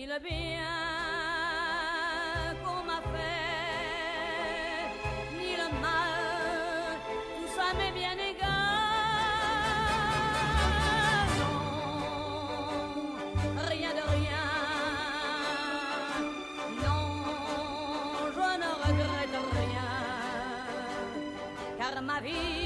ni le bien qu'on m'a fait, ni le mal, tout ça m'est bien égal. Non, rien de rien, non, je ne regrette rien, car ma vie